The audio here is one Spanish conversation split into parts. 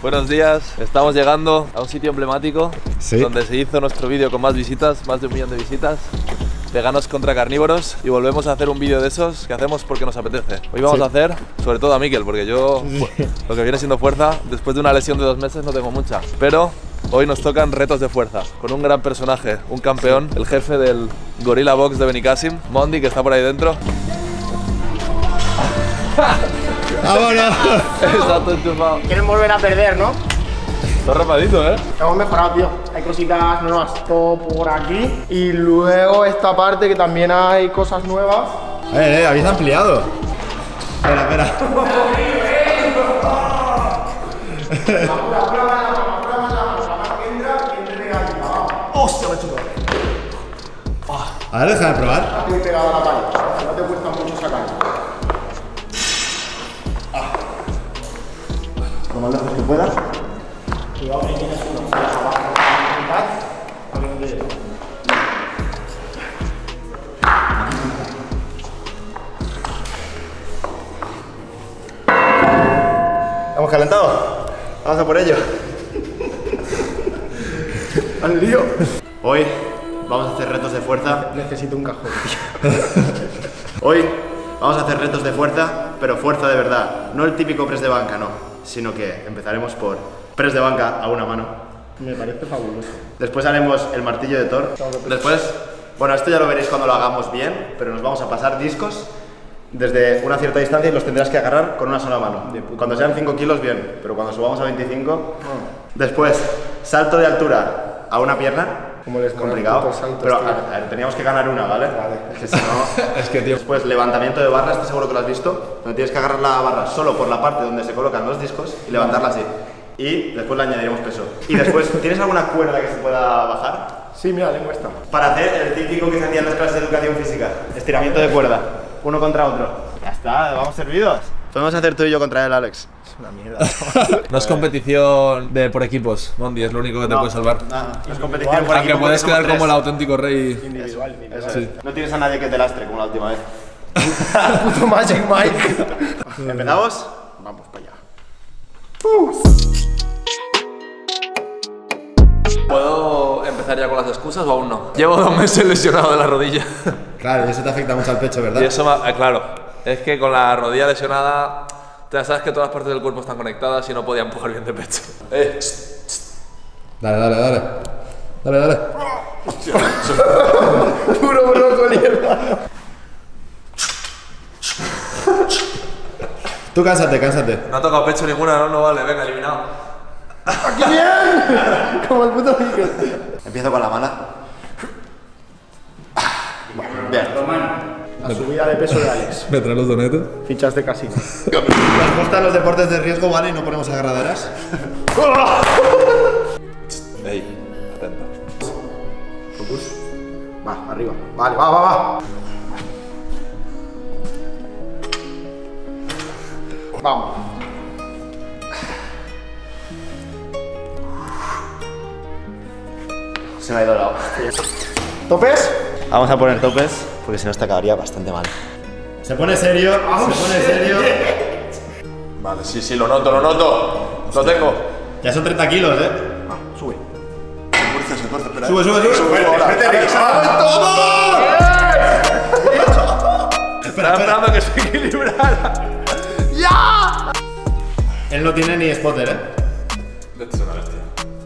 Buenos días, estamos llegando a un sitio emblemático, sí, donde se hizo nuestro vídeo con más visitas, más de 1 millón de visitas. Veganos contra carnívoros, y volvemos a hacer un vídeo de esos que hacemos porque nos apetece. Hoy vamos a hacer, sobre todo a Mikel, porque yo, lo que viene siendo fuerza, después de una lesión de 2 meses no tengo mucha. Pero hoy nos tocan retos de fuerza, con un gran personaje, un campeón, el jefe del Gorilla Box de Benicassim, Mondi, que está por ahí dentro. ¡Vámonos! Exacto, enchufado. Quieren volver a perder, ¿no? Está rapadito, ¿eh? Hemos mejorado, tío. Hay cositas nuevas, todo por aquí. Y luego esta parte que también hay cosas nuevas. Habéis ampliado. Espera. ¡Hostia, me he chocado! A ver, déjame probar. Estoy pegado a la pared. No te cuesta mucho sacar. Lo más lejos que puedas. Cuidado que tienes uno. Abajo. Para que no te llegue. ¿Hemos calentado? Vamos a por ello. Al lío. Hoy vamos a hacer retos de fuerza. Necesito un cajón. Hoy vamos a hacer retos de fuerza, pero fuerza de verdad. No el típico press de banca, no. Sino que empezaremos por press de banca a una mano. Me parece fabuloso. Después haremos el martillo de Thor. Después, bueno, esto ya lo veréis cuando lo hagamos bien, pero nos vamos a pasar discos desde una cierta distancia y los tendrás que agarrar con una sola mano. Cuando sean 5 kilos, bien, pero cuando subamos a 25... Después, salto de altura a una pierna. Como les complicado, pero a ver, teníamos que ganar una, ¿vale? Es que si no... Es que, tío. Después, levantamiento de barra, estoy seguro que lo has visto. Donde tienes que agarrar la barra solo por la parte donde se colocan los discos y levantarla así. Y después le añadiremos peso. Y después, ¿tienes alguna cuerda que se pueda bajar? Sí, mira, tengo esta. Para hacer el típico que se hacía en las clases de educación física. Estiramiento de cuerda. Uno contra otro. Ya está, vamos servidos. Podemos hacer tú y yo contra él, Alex. Es una mierda. No es competición por equipos, Mondi, es lo único que te puede salvar. No es competición por Aunque equipo, puedes porque quedar somos como el tres. auténtico rey. Individual. Eso Sí. es. No tienes a nadie que te lastre como la última vez. Puto Magic Mike. ¿Empezamos? Vamos para allá. ¿Puedo empezar ya con las excusas o aún no? Llevo 2 meses lesionado de la rodilla. Claro, y eso te afecta mucho al pecho, ¿verdad? Y eso, claro, es que con la rodilla lesionada, ya sabes que todas las partes del cuerpo están conectadas y no podía empujar bien de pecho. Dale. Puro brócoli, hermano. Tú cánsate. No ha tocado pecho ninguna, no vale, venga, eliminado. ¡Aquí bien! Como el puto Mikel. Empiezo con la mala. Bien. La subida de peso de Alex. ¿Me traes los donetes? Fichas de casino. Nos gustan los deportes de riesgo, ¿vale? Y no ponemos agarraderas. Ey, atento. Focus. Va, arriba. Vale, va. Vamos. Se me ha ido la hoja. ¿Topes? Vamos a poner topes, porque si no esta acabaría bastante mal. Se pone serio. Vale, sí, lo noto. Lo tengo. Ya son 30 kilos, ¿eh? Sube. Se corta, espera. Sube. Estaba esperando que se equilibrara. Él no tiene ni spotter, ¿eh? Esto es una bestia.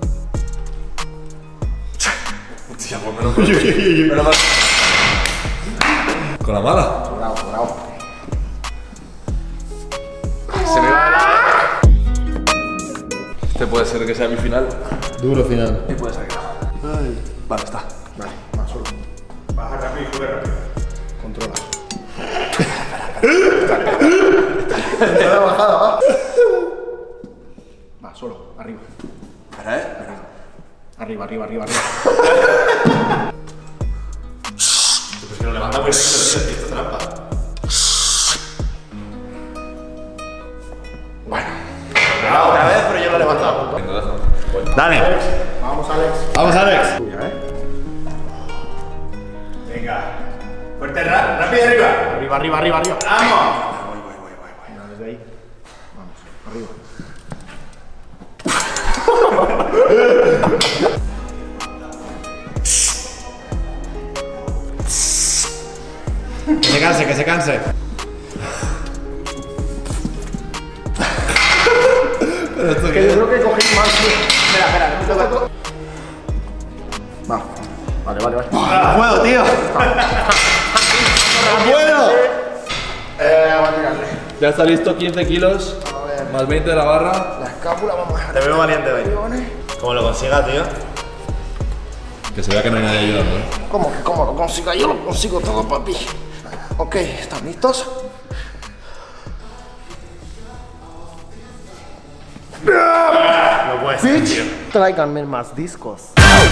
Hostia, pues menos mal. Con la mala. Bravo. Se me va de lado. Este puede ser que sea mi final. Duro final. Y puede ser que no. Vale, está. Vale, más solo. Baja rápido y sube rápido. Controla. Está la bajada, va. Va, solo, arriba. Espera, Arriba. Pues si lo levanta muy rápido, esto es trampa. Bueno. Otra vez, pero yo lo he levantado. Venga, déjame. Dale. Vamos, Alex. Tuya, ¿eh? Venga. Fuerte, rápido arriba. Arriba. ¡Vamos! Mira, desde ahí. Vamos, arriba. Que se canse, que se canse. Que yo creo que cogí más. Espera, Va. Vale. No puedo, tío. No puedo. Vamos a tirarle. Ya está listo, 15 kilos, A ver. más 20 de la barra. La escápula, vamos a Te veo valiente hoy. Como lo consiga, tío. Que se vea que no hay nadie ayudando, ¿eh? ¿Cómo que cómo lo consiga? Yo lo consigo todo, papi. Ok, ¿están listos? No puede ser, tío. Tráiganme más discos.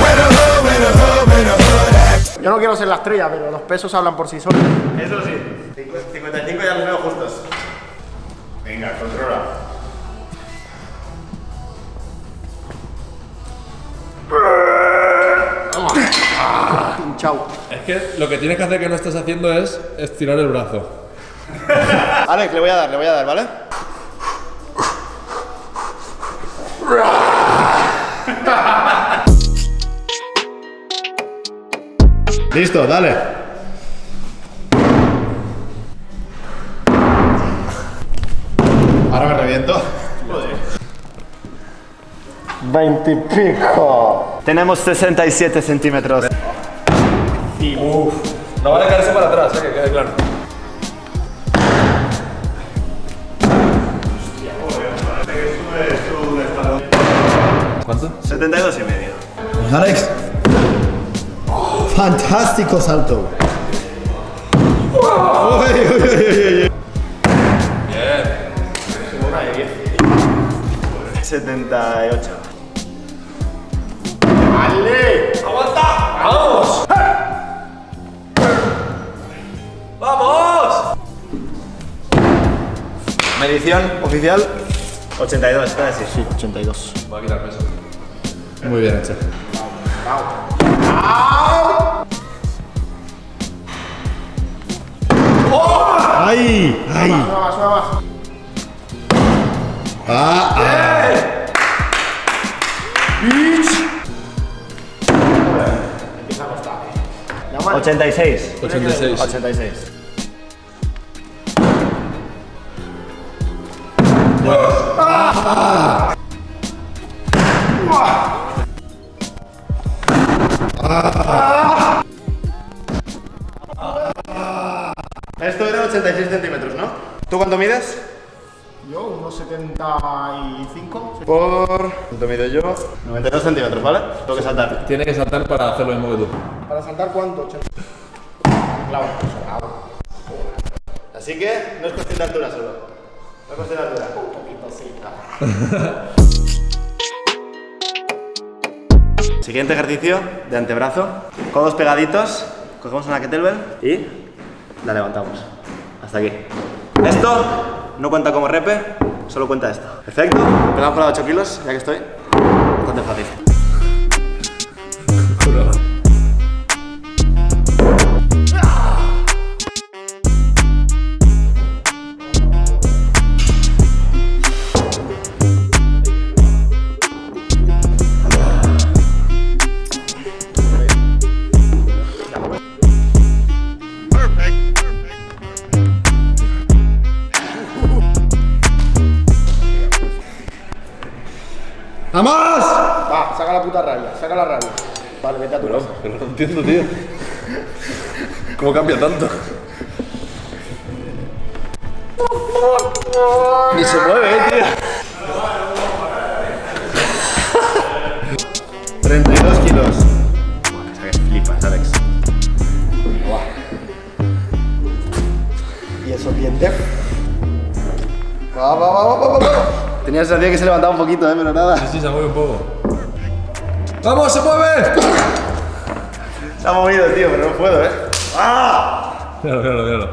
Yo no quiero ser la estrella, pero los pesos hablan por sí solos. Eso sí. 55 ya los veo justos. Venga, controla. Pinchao. Es que lo que tienes que hacer que no estás haciendo es estirar el brazo. Alex, le voy a dar, ¿vale? Listo, dale. Ahora me reviento. 20 y pico. Tenemos 67 centímetros. No vale caerse para atrás, que quede claro. ¿Cuánto? 72 y medio. Vamos, Alex. Fantástico salto. Uy, uy, uy, uy. 78. ¡Ale! ¡Vamos! ¡Vamos! Medición oficial 82, está así. Sí, 82. Voy a quitar peso. Muy bien hecho. ¡Ay! ¡Ay! Suena más. ¡Ah! Empieza a costar. 86. 86. 86. Esto eran 86 centímetros, ¿no? ¿Tú cuánto mides? Yo, unos 75. Por... ¿Cuánto mido yo? 92 centímetros, ¿vale? Tengo que saltar. Tiene que saltar para hacer lo mismo que tú. ¿Para saltar cuánto? 80. Claro, Así que no es cuestión de altura solo. No es cuestión de altura. un poquito sí. Siguiente ejercicio de antebrazo. Codos pegaditos. Cogemos una kettlebell y la levantamos. Hasta aquí. Esto no cuenta como repe, solo cuenta esto. Perfecto. Pegamos con la 8 kilos, ya que estoy. Bastante fácil. ¡Vamos! Va, saca la puta raya, saca la raya. Vale, vete a tu casa. Pero no entiendo, tío. ¿Cómo cambia tanto? Ni se mueve, tío. 32 kilos. Que flipas, Alex. ¿Y esos dientes? Va. Tenía la sensación que se levantaba un poquito, pero nada. Sí, se mueve un poco. ¡Vamos, se mueve! Se ha movido, tío, pero no puedo, ¡Ah! Míralo.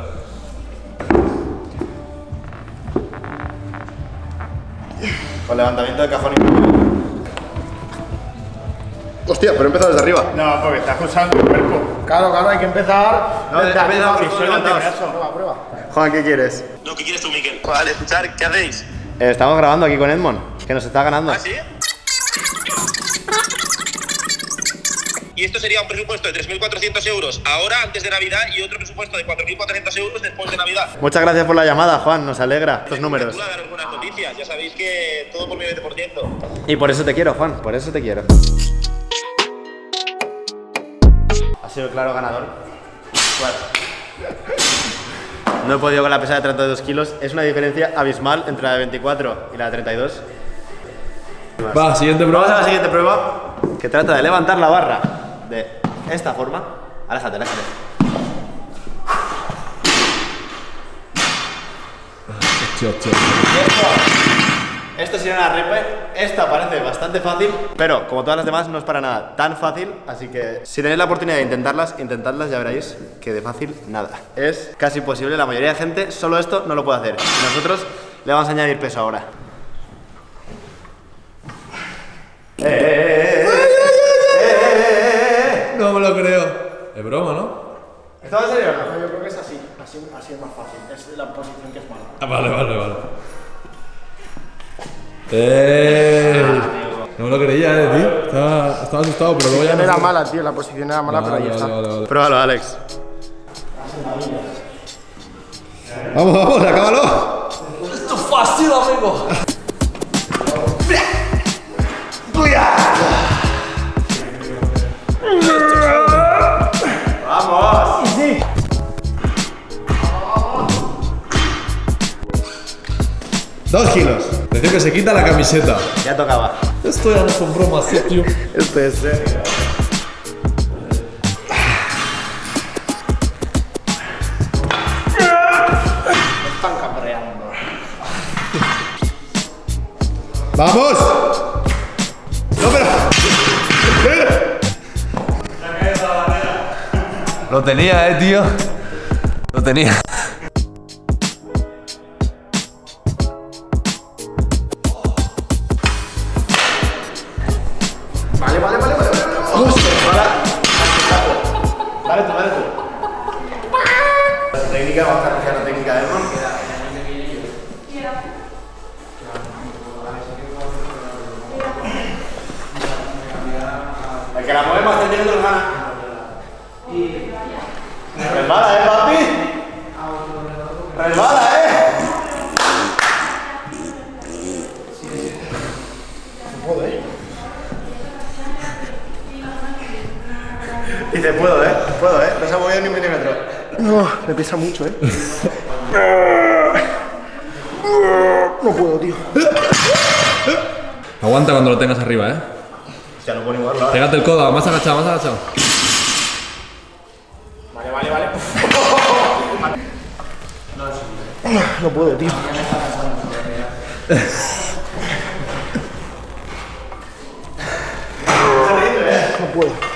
Con levantamiento de cajón y... Hostia, pero he empezado desde arriba. No, porque estás usando el cuerpo. Claro, hay que empezar. No, desde empezado arriba. con los levantados. Prueba. Juan, ¿qué quieres? No, ¿qué quieres tú, Miquel? Vale, escuchar, ¿qué hacéis? Estamos grabando aquí con Edmond, que nos está ganando. ¿Ah, sí? y esto sería un presupuesto de 3.400 euros ahora, antes de Navidad, y otro presupuesto de 4.400 euros después de Navidad. Muchas gracias por la llamada, Juan, nos alegra estos números. Daros buenas noticias, ya sabéis que todo por mi 20%. Y por eso te quiero, Juan, por eso te quiero. Ha sido el claro ganador. Bueno. No he podido con la pesa de 32 kilos. Es una diferencia abismal entre la de 24 y la de 32. Va, siguiente prueba. Vamos a la siguiente prueba, que trata de levantar la barra de esta forma. Aléjate, aléjate. Esto sería una repe. Esta parece bastante fácil, pero como todas las demás no es para nada tan fácil. Así que si tenéis la oportunidad de intentarlas, intentadlas, ya veréis que de fácil nada. Es casi imposible, la mayoría de gente solo esto no lo puede hacer. Y nosotros le vamos a añadir peso ahora. No me lo creo. Es broma, ¿no? ¿Esto va a ser o no? Yo creo que es así. Así es más fácil. Es la posición que es mala. Ah, vale. No me lo creía, tío. Estaba asustado, pero luego ya La posición era mala, tío. La posición era mala, pero ahí está. Vale. Pruébalo, Alex. Vamos, acábalo. Esto es fácil, amigo. ¡Vamos! Sí. Dos kilos. Decía que se quita la camiseta. Ya tocaba. Esto ya no son bromas, tío. Esto es serio. Están cabreando. ¡Vamos! ¡No, pero! Lo tenía, tío. Lo tenía. Vale. Vale tú. La técnica, vamos a coger la técnica de Herman. El que la mueve más tiene otro gana. Resbala, papi. Resbala, Dice, puedo, no se ha movido ni un milímetro. No, me pesa mucho, No puedo, tío. Aguanta cuando lo tengas arriba, Ya no puedo ni moverlo. Pégate el codo, más agachado. Vale. No puedo, tío. No puedo.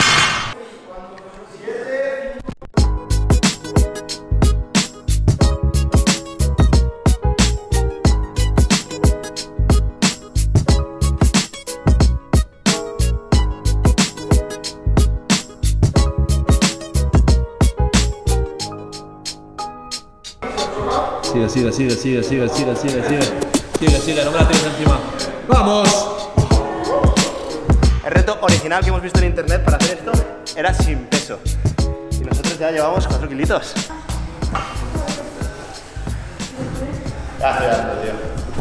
Sigue, no me la tienes encima. ¡Vamos! El reto original que hemos visto en internet para hacer esto era sin peso. Y nosotros ya llevamos 4 kilitos. Ya estoy dando, tío.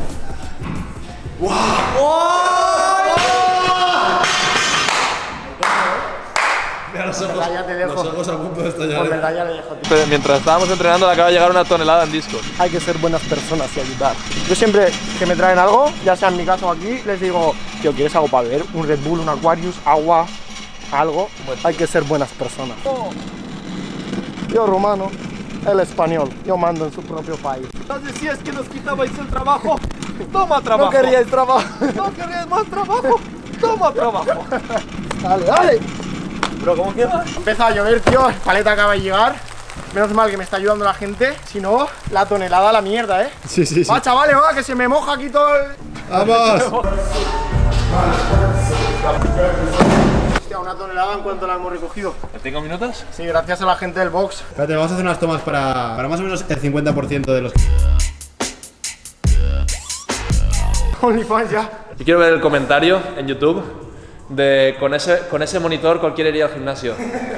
Mira los ojos. Ya te dejo. Los ojos a punto de estallar. Por verdad ya le dejo, tío. Mientras estábamos entrenando, le acaba de llegar una tonelada en discos. Hay que ser buenas personas y ayudar. Yo siempre que me traen algo, ya sea en mi caso o aquí, les digo, tío, ¿quieres algo para beber? Un Red Bull, un Aquarius, agua, algo. Hay que ser buenas personas. Yo rumano, él español. Yo mando en su propio país. Decías que nos quitabais el trabajo. Toma trabajo. No queríais trabajo. No queríais más trabajo. Toma trabajo. Dale. Bro, ¿cómo queda? Empieza a llover, tío. Paleta acaba de llegar. Menos mal que me está ayudando la gente. Si no, la tonelada a la mierda, Sí. Va, chavales, va, que se me moja aquí todo el... ¡Vamos! Hostia, una tonelada en cuanto la hemos recogido. ¿En 5 minutos? Sí, gracias a la gente del box. Espérate, vamos a hacer unas tomas para más o menos el 50% de los... OnlyFans ya. Y quiero ver el comentario en YouTube Con ese monitor cualquiera iría al gimnasio.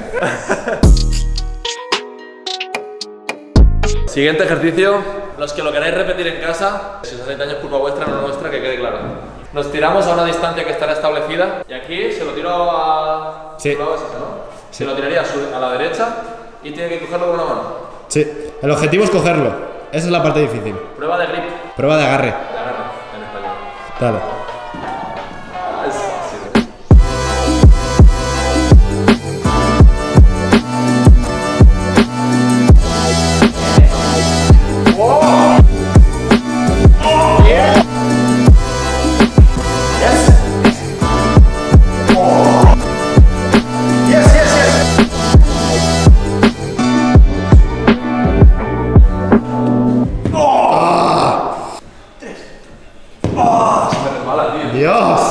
Siguiente ejercicio. Los que lo queráis repetir en casa, si os hacéis daño es culpa vuestra, no nuestra, que quede claro. Nos tiramos a una distancia que estará establecida y aquí se lo tiro a... Sí. ¿no? Se lo tiraría a la derecha y tiene que cogerlo con una mano. Sí, el objetivo es cogerlo. Esa es la parte difícil. Prueba de grip. Prueba de agarre. De agarre, en español. Dale. Es así. Dios.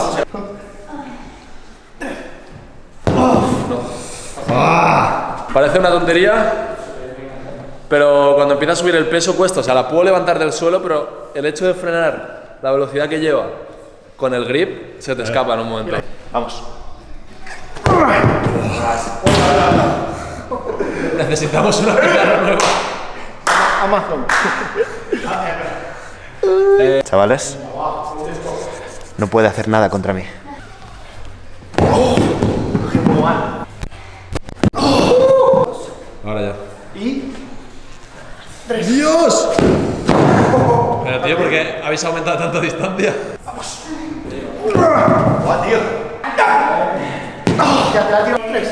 Parece una tontería, pero cuando empieza a subir el peso cuesta. O sea, la puedo levantar del suelo, pero el hecho de frenar la velocidad que lleva con el grip se te escapa en un momento. Vamos. Necesitamos una pizarra nueva. Amazon. Chavales, no puede hacer nada contra mí. Ahora ya. Y... ¡Dios! Pero tío, ¿por qué habéis aumentado tanto distancia? ¡Buah, tío! ya te la tiro 3.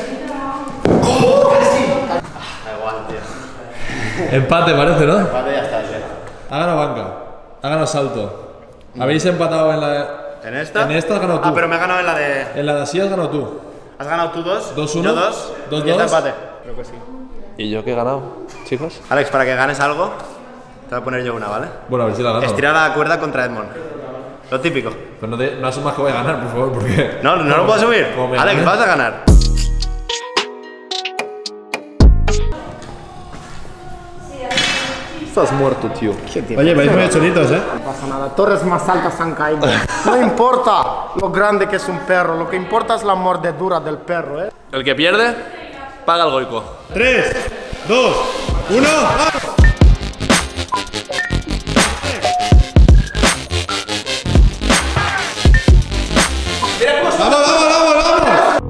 Da igual, tío. Empate parece, ¿no? Vale, ya está, ya. Ha ganado banca. Ha ganado salto. Habéis empatado en la... ¿En esta? En esta has ganado tú. Ah, pero me he ganado en la de... En la de así has ganado tú. ¿Has ganado tú 2? 2-1. Yo 2. 2-2. Y está empate. Creo que sí. ¿Y yo qué he ganado, chicos? Alex, para que ganes algo, te voy a poner yo una, ¿vale? Bueno, a ver si la gano. Estirar la cuerda contra Edmond. Lo típico. Pero no asumas que voy a ganar, por favor, porque... No, no lo puedo subir. Como me Alex, ganes- vas a ganar. Estás muerto, tío. Oye, vais muy choritos, ¿eh? No pasa nada, torres más altas han caído. No importa lo grande que es un perro, lo que importa es la mordedura del perro, ¿eh? El que pierde, paga el goico. 3, 2, 1, ¡vamos! ¡Vamos, vamos, vamos, vamos!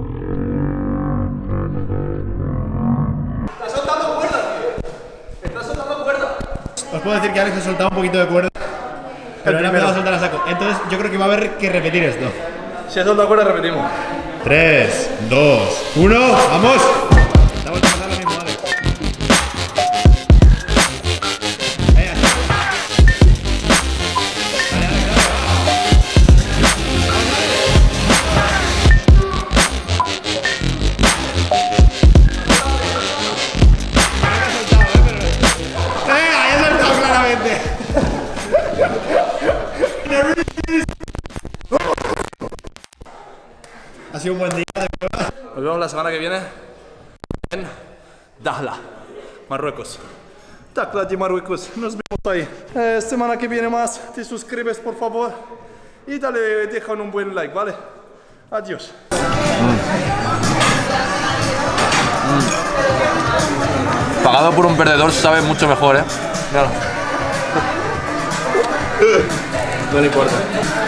¡Estás soltando cuerda, tío! ¡Estás soltando cuerda! Os puedo decir que Alex ha soltado un poquito de cuerda, pero ahora me va a soltar a saco. Entonces yo creo que va a haber que repetir esto. Si has soltado cuerda, repetimos. 3, 2, 1, ¡vamos! Te ha vuelto a pasar lo mismo, Alex. Venga. Dale, Alex, dale. Venga, ya he soltado claramente. Ha sido un buen día de prueba. Nos vemos la semana que viene en Dakhla, Marruecos. Dakhla de Marruecos, nos vemos ahí. Semana que viene más, te suscribes por favor y dejan un buen like, ¿vale? Adiós. Pagado por un perdedor sabe mucho mejor, ¿eh? Claro. No le importa.